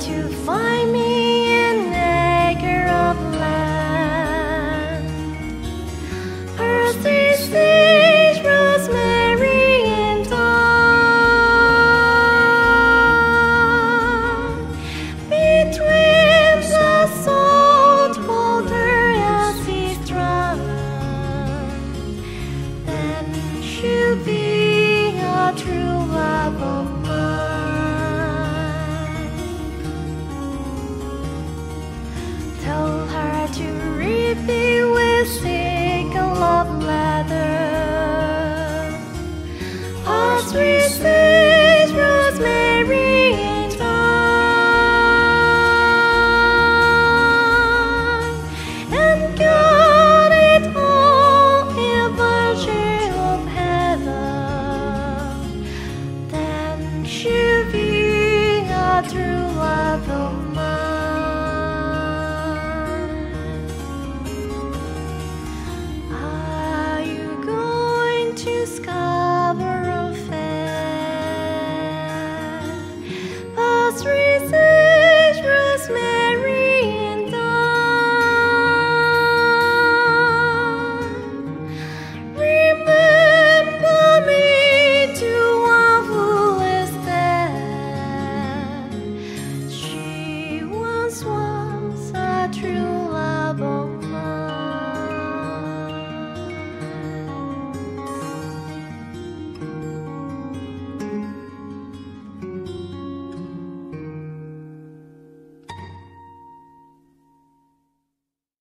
to find me an acre of land. Parsley, sage, rosemary, and thyme. Between the salt water as he drowned, then she'll be a true love of mine. Tell her to repeat with sickle of leather. Parsley, sage, rosemary, and thyme, and got it all in a virgin of heaven. Then she'll be a true love of mine.